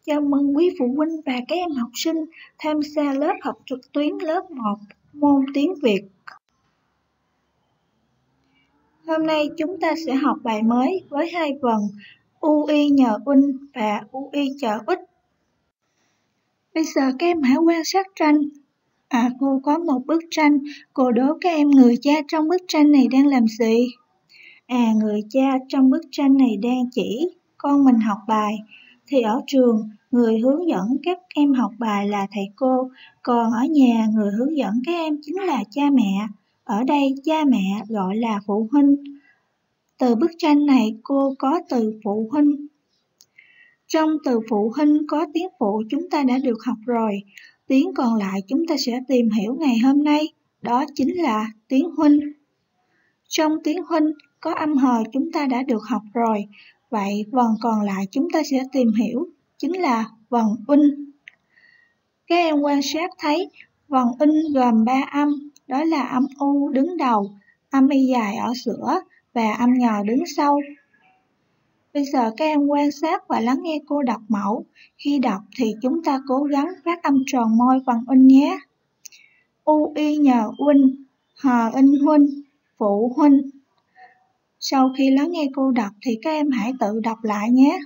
Chào mừng quý phụ huynh và các em học sinh tham gia lớp học trực tuyến lớp 1 môn tiếng Việt. Hôm nay chúng ta sẽ học bài mới với hai vần UI nhờ in và UI chờ ít. Bây giờ các em hãy quan sát tranh. Cô có một bức tranh, cô đố các em người cha trong bức tranh này đang làm gì? Người cha trong bức tranh này đang chỉ con mình học bài. Thì ở trường, người hướng dẫn các em học bài là thầy cô, còn ở nhà người hướng dẫn các em chính là cha mẹ. Ở đây cha mẹ gọi là phụ huynh. Từ bức tranh này cô có từ phụ huynh. Trong từ phụ huynh có tiếng phụ chúng ta đã được học rồi. Tiếng còn lại chúng ta sẽ tìm hiểu ngày hôm nay, đó chính là tiếng huynh. Trong tiếng huynh có âm hờ chúng ta đã được học rồi. Vậy vần còn lại chúng ta sẽ tìm hiểu chính là vần in. Các em quan sát thấy vần in gồm 3 âm, đó là âm U đứng đầu, âm Y dài ở giữa và âm nhờ đứng sau. Bây giờ các em quan sát và lắng nghe cô đọc mẫu. Khi đọc thì chúng ta cố gắng phát âm tròn môi vần in nhé. UI nhờ in, hờ in huynh, phụ huynh. Sau khi lắng nghe cô đọc thì các em hãy tự đọc lại nhé.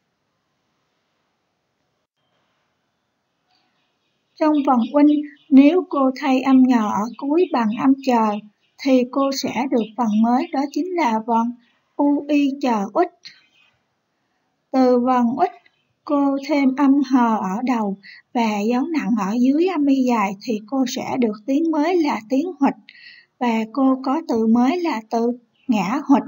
Trong vần in, nếu cô thay âm nhờ ở cuối bằng âm chờ, thì cô sẽ được vần mới, đó chính là vần UI chờ ít. Từ vần ít, cô thêm âm hờ ở đầu và dấu nặng ở dưới âm Y dài thì cô sẽ được tiếng mới là tiếng huỵch, và cô có từ mới là từ ngã huỵch.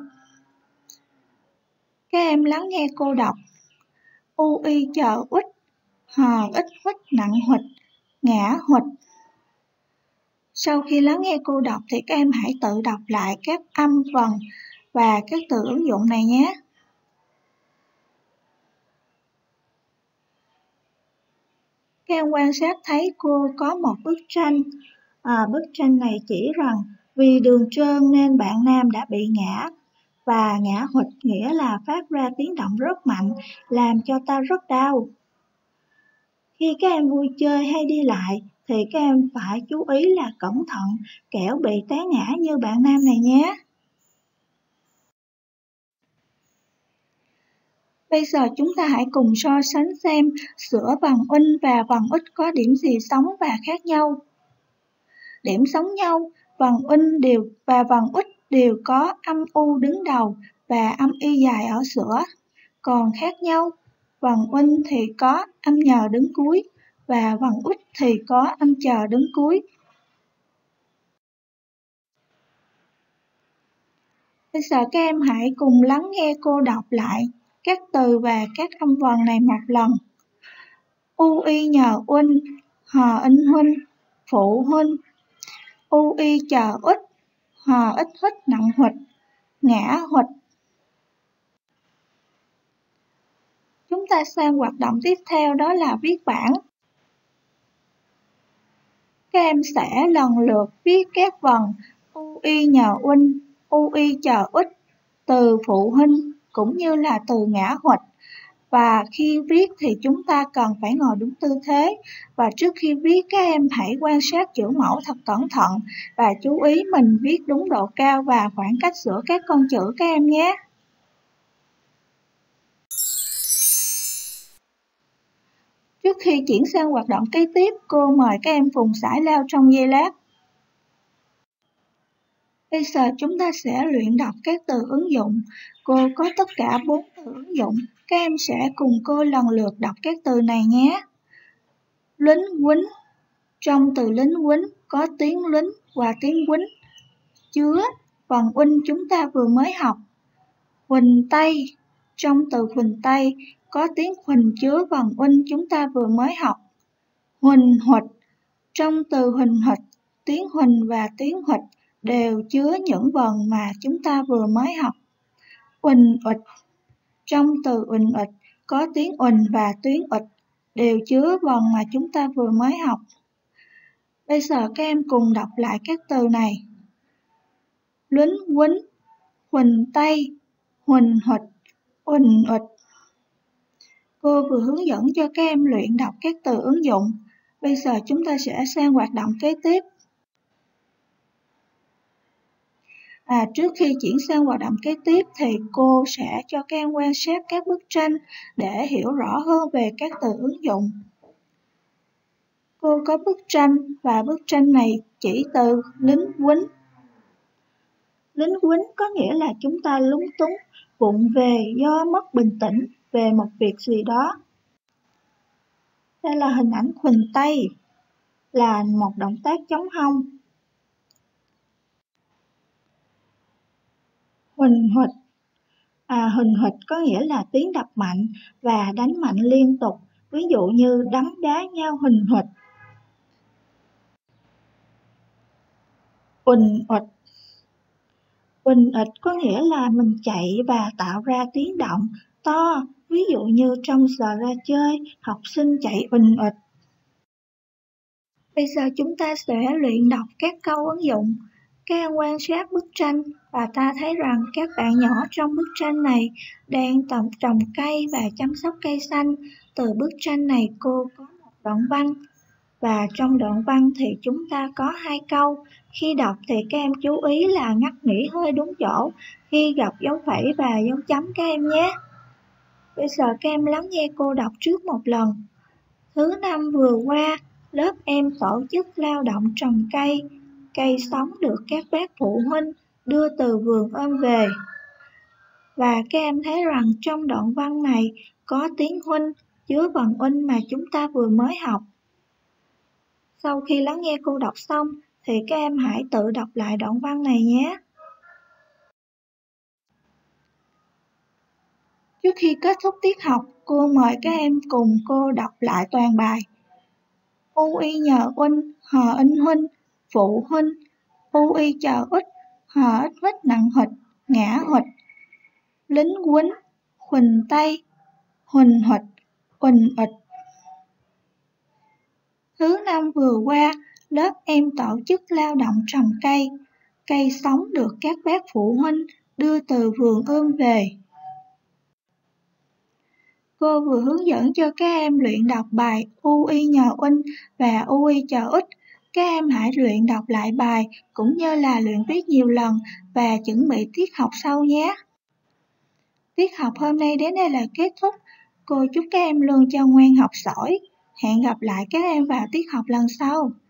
Các em lắng nghe cô đọc. UI chờ ít, hờ ít huỵch nặng huỵch, ngã huỵch. Sau khi lắng nghe cô đọc thì các em hãy tự đọc lại các âm vần và các từ ứng dụng này nhé. Các em quan sát thấy cô có một bức tranh. Bức tranh này chỉ rằng vì đường trơn nên bạn nam đã bị ngã, và ngã huỵch nghĩa là phát ra tiếng động rất mạnh, làm cho ta rất đau. Khi các em vui chơi hay đi lại thì các em phải chú ý là cẩn thận, kẻo bị té ngã như bạn nam này nhé. Bây giờ chúng ta hãy cùng so sánh xem giữa vần in và vần ít có điểm gì giống và khác nhau. Điểm giống nhau, vần in và vần ít đều có âm U đứng đầu và âm Y dài ở giữa. Còn khác nhau, vần in thì có âm nhờ đứng cuối và vần ít thì có âm chờ đứng cuối. Bây giờ các em hãy cùng lắng nghe cô đọc lại các từ và các âm vần này một lần. UI nhờ in, hờ in huynh, phụ huynh. UI chờ ít, hờ ít huỵch nặng huỵch, ngã huỵch. Chúng ta sang hoạt động tiếp theo, đó là viết bảng. Các em sẽ lần lượt viết các vần UI nhờ in, UI chờ ít, từ phụ huynh cũng như là từ ngã huỵch. Và khi viết thì chúng ta cần phải ngồi đúng tư thế. Và trước khi viết các em hãy quan sát chữ mẫu thật cẩn thận và chú ý mình viết đúng độ cao và khoảng cách giữa các con chữ các em nhé. Trước khi chuyển sang hoạt động kế tiếp, cô mời các em vùng giải lao trong giây lát. Bây giờ chúng ta sẽ luyện đọc các từ ứng dụng. Cô có tất cả 4 từ ứng dụng. Các em sẽ cùng cô lần lượt đọc các từ này nhé. Lính quýnh. Trong từ lính quýnh có tiếng lính và tiếng quýnh chứa vần in chúng ta vừa mới học. Huỳnh Tây. Trong từ huỳnh Tây có tiếng huỳnh chứa vần in chúng ta vừa mới học. Huỳnh huỵch. Trong từ huỳnh huỵch, tiếng huỳnh và tiếng huỵch đều chứa những vần mà chúng ta vừa mới học. Uỳnh uịch. Trong từ uỳnh uịch có tiếng uỳnh và tiếng uịch đều chứa vần mà chúng ta vừa mới học. Bây giờ các em cùng đọc lại các từ này. Lính quýnh, huỳnh Tây, huỳnh huỵch, uỳnh uịch. Cô vừa hướng dẫn cho các em luyện đọc các từ ứng dụng. Bây giờ chúng ta sẽ sang hoạt động kế tiếp. Trước khi chuyển sang hoạt động kế tiếp thì cô sẽ cho các em quan sát các bức tranh để hiểu rõ hơn về các từ ứng dụng. Cô có bức tranh và bức tranh này chỉ từ lính quýnh. Lính quýnh có nghĩa là chúng ta lúng túng, vụng về do mất bình tĩnh về một việc gì đó. Đây là hình ảnh khuỳnh tay, là một động tác chống hông. Huỳnh huỵch. Huỳnh huỵch có nghĩa là tiếng đập mạnh và đánh mạnh liên tục, ví dụ như đấm đá nhau huỳnh huỵch. Uỳnh uịch. Uỳnh uịch có nghĩa là mình chạy và tạo ra tiếng động to, ví dụ như trong giờ ra chơi, học sinh chạy uỳnh uịch. Bây giờ chúng ta sẽ luyện đọc các câu ứng dụng. Các em quan sát bức tranh và ta thấy rằng các bạn nhỏ trong bức tranh này đang trồng cây và chăm sóc cây xanh. Từ bức tranh này cô có một đoạn văn và trong đoạn văn thì chúng ta có 2 câu. Khi đọc thì các em chú ý là ngắt nghỉ hơi đúng chỗ, khi gặp dấu phẩy và dấu chấm các em nhé. Bây giờ các em lắng nghe cô đọc trước một lần. Thứ năm vừa qua, lớp em tổ chức lao động trồng cây. Cây sống được các bác phụ huynh đưa từ vườn ôm về. Và các em thấy rằng trong đoạn văn này có tiếng huynh chứa vần in mà chúng ta vừa mới học. Sau khi lắng nghe cô đọc xong thì các em hãy tự đọc lại đoạn văn này nhé. Trước khi kết thúc tiết học, cô mời các em cùng cô đọc lại toàn bài. U y nhờ huynh, hờ in huynh, phụ huynh, u y chờ ích, hờ ích vít nặng hịch, ngã hịch, lính quýnh, khuỳnh tay, huỳnh hịch, uỳnh ịch. Thứ năm vừa qua, lớp em tổ chức lao động trồng cây. Cây sống được các bác phụ huynh đưa từ vườn ươm về. Cô vừa hướng dẫn cho các em luyện đọc bài U y nhờ huynh và U y chờ ích. Các em hãy luyện đọc lại bài cũng như là luyện viết nhiều lần và chuẩn bị tiết học sau nhé. Tiết học hôm nay đến đây là kết thúc. Cô chúc các em luôn cho ngoan học giỏi. Hẹn gặp lại các em vào tiết học lần sau.